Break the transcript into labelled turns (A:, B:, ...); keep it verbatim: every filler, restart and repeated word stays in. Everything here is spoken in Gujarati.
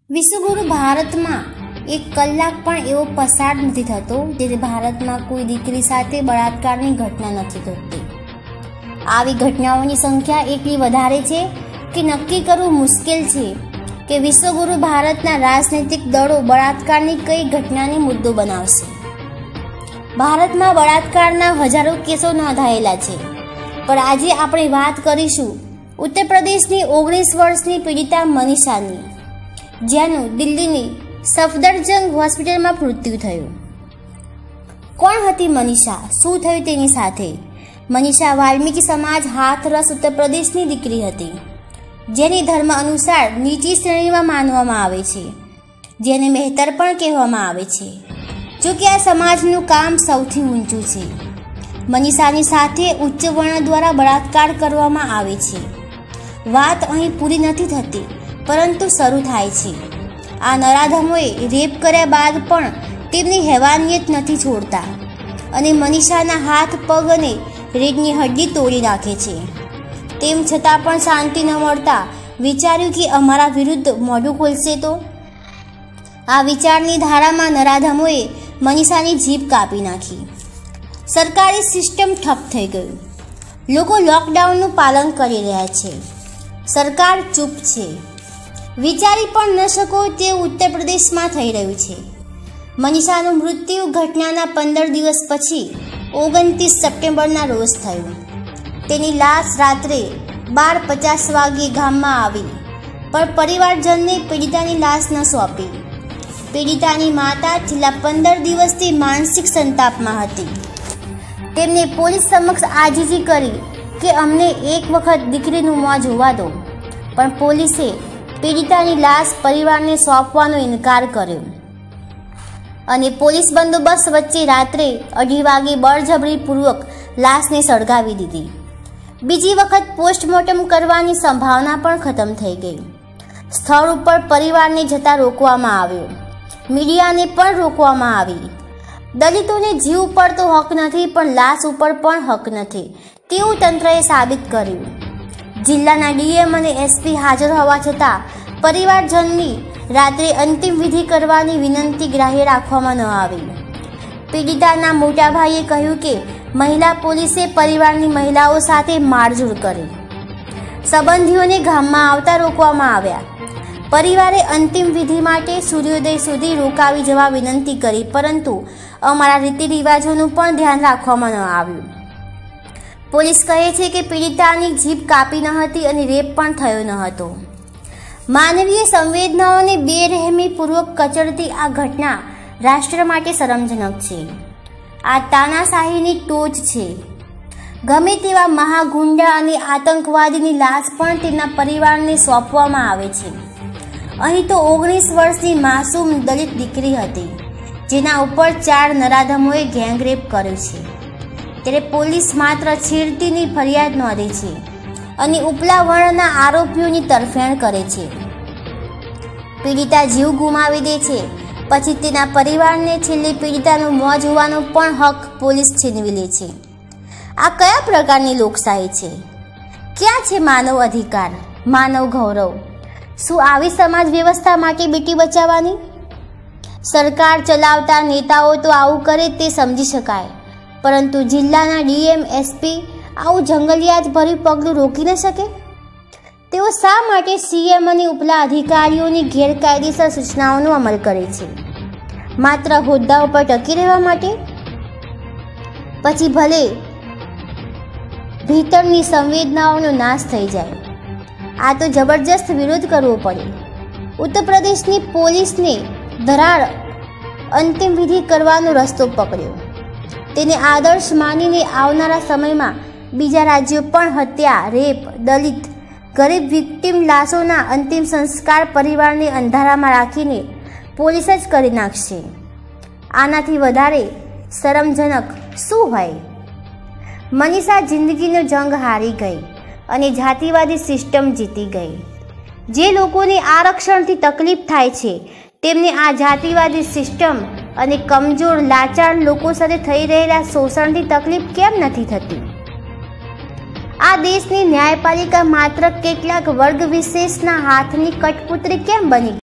A: વિશ્વગુરુ ભારતમાં એક કલાક પણ એવો પસાર નથી થતો જેથી ભારતમાં કોઈ દીકરી સાથે બળાત્કારની ઘટના નથી ઘટતી। આવી ઘટનાઓની સંખ્યા એટલી વધારે છે કે નક્કી કરવું મુશ્કેલ છે કે વિશ્વગુરુ ભારતના રાજનૈતિક દળો બળાત્કારની કઈ ઘટનાને મુદ્દો બનાવશે। ભારતમાં બળાત્કારના હજારો કેસો નોંધાયેલા છે, પણ આજે આપણે વાત કરીશું ઉત્તર પ્રદેશની ઓગણીસ વર્ષની પીડિતા મનીષાની, જેનું દિલ્હીની સફદરજંગ હોસ્પિટલમાં મૃત્યુ થયું। કોણ હતી મનીષા? શું થયું તેની સાથે? મનીષા વાલ્મીકી સમાજ હાથરસ ઉત્તર પ્રદેશની દીકરી હતી, જેની ધર્મ અનુસાર નીચી શ્રેણીમાં માનવામાં આવે છે, જેને મહેતર પણ કહેવામાં આવે છે। જો કે આ સમાજનું કામ સૌથી ઊંચું છે। મનીષાની સાથે ઉચ્ચ વર્ણ દ્વારા બળાત્કાર કરવામાં આવે છે। વાત અહીં પૂરી નથી થતી, પરંતુ શરૂ થાય છે। આ નરાધમોએ રેપ કર્યા બાદ પણ તેમની હેવાનિયત નથી છોડતા અને મનીષાના હાથ પગ અને રીઢની હડ્ડી તોડી નાખે છે। તેમ છતાં પણ શાંતિ ન મળતા વિચાર્યું કે અમારા વિરુદ્ધ મોઢું ખોલશે તો? આ વિચારની ધારામાં નરાધમોએ મનીષાની જીભ કાપી નાખી। સરકારી સિસ્ટમ ઠપ થઈ ગયું। લોકો લોકડાઉનનું પાલન કરી રહ્યા છે, સરકાર ચૂપ છે। વિચારી પણ ન શકો તે ઉત્તર પ્રદેશમાં થઈ રહ્યું છે। મનીષાનું મૃત્યુ ઘટનાના પંદર દિવસ પછી ઓગણત્રીસ સપ્ટેમ્બરના રોજ થયું। તેની લાશ રાત્રે બાર પચાસ વાગ્યે ગામમાં આવી, પણ પરિવારજનને પીડિતાની લાશ ન સોંપી। પીડિતાની માતા છેલ્લા પંદર દિવસથી માનસિક સંતાપમાં હતી। તેમને પોલીસ સમક્ષ આજીજી કરી કે અમને એક વખત દીકરીનું મોં જોવા દો, પણ પોલીસે પીડિતાની લાશ પરિવારને સોંપવાનો ઇનકાર કર્યો અને પોલીસ બંદોબસ્ત વચ્ચે રાત્રે અઢી વાગે બળજબરીપૂર્વક લાશને સળગાવી દીધી। બીજી વખત પોસ્ટમોર્ટમ કરવાની સંભાવના પણ ખતમ થઈ ગઈ। સ્થળ ઉપર પરિવારને જતા રોકવામાં આવ્યો, મીડિયાને પણ રોકવામાં આવી। દલિતોને જીવ ઉપર તો હક નથી, પણ લાશ ઉપર પણ હક નથી તેવું તંત્રએ સાબિત કર્યું। જિલ્લાના ડીએમ અને એસપી હાજર હોવા છતાં પરિવારજનની રાત્રે અંતિમ વિધિ કરવાની વિનંતી ગ્રાહ્ય રાખવામાં ન આવી। પીડિતાના મોટાભાઈએ કહ્યું કે મહિલા પોલીસે પરિવારની મહિલાઓ સાથે મારઝૂડ કરી, સંબંધીઓને ગામમાં આવતા રોકવામાં આવ્યા। પરિવારે અંતિમ વિધિ માટે સૂર્યોદય સુધી રોકાવી જવા વિનંતી કરી, પરંતુ અમારા રીતિ રિવાજોનું પણ ધ્યાન રાખવામાં ન આવ્યું। પોલીસ કહે છે કે પીડિતાની જીભ કાપી ન હતી અને રેપ પણ થયો ન હતો। માનવીય સંવેદનાઓને બેરહેમીપૂર્વક કચડતી આ ઘટના રાષ્ટ્ર માટે શરમજનક છે। આ તાનાશાહીની ટોચ છે। ગમે તેવા મહાગુંડા અને આતંકવાદીની લાશ પણ તેના પરિવારને સોંપવામાં આવે છે। અહીં તો ઓગણીસ વર્ષની માસૂમ દલિત દીકરી હતી, જેના ઉપર ચાર નરાધમોએ ગેંગરેપ કર્યો છે, ત્યારે પોલીસ માત્ર છેડતીની ફરિયાદ નોંધે છે અને ઉપલા વર્ણના આરોપીઓની તરફેણ કરે છે। પીડિતા જીવ ગુમાવી દે છે, પછી તેના પરિવારને છેલ્લી પીડિતાનું મોં જોવાનો પણ હક પોલીસ છીનવી લે છે। આ કયા પ્રકારની લોકશાહી છે? ક્યાં છે માનવ અધિકાર, માનવ ગૌરવ? શું આવી સમાજ વ્યવસ્થા માટે બેટી બચાવવાની? સરકાર ચલાવતા નેતાઓ તો આવું કરે તે સમજી શકાય, પરંતુ જિલ્લાના ડીએમ એસપી આવું જંગલિયાત ભર્યું પગલું રોકી ન શકે? તેઓ શા માટે સીએમ અને ઉપલા અધિકારીઓની ગેરકાયદેસર સૂચનાઓનો અમલ કરે છે? માત્ર હોદ્દા ઉપર ટકી રહેવા માટે? પછી ભલે ભીતરની સંવેદનાઓનો નાશ થઈ જાય। આ તો જબરજસ્ત વિરોધ કરવો પડે। ઉત્તર પ્રદેશની પોલીસને ધરાર અંતિમ વિધિ કરવાનો રસ્તો પકડ્યો। તેને આદર્શ માનીને આવનારા સમયમાં બીજા રાજ્યો પણ હત્યા, રેપ, દલિત, ગરીબ વિક્ટિમ લાશોના અંતિમ સંસ્કાર પરિવારને અંધારામાં રાખીને પોલીસ જ કરી નાખશે। આનાથી વધારે શરમજનક શું હોય? મનીષા જિંદગીનો જંગ હારી ગઈ અને જાતિવાદી સિસ્ટમ જીતી ગઈ। જે લોકોને આરક્ષણથી તકલીફ થાય છે, તેમને આ જાતિવાદી સિસ્ટમ અને કમજોર લાચાર લોકો સાથે થઈ રહેલા શોષણથી તકલીફ કેમ નથી થતી? આ દેશની ન્યાયપાલિકા માત્ર કેટલાક વર્ગ વિશેષના હાથની કઠપુતળી કેમ બની?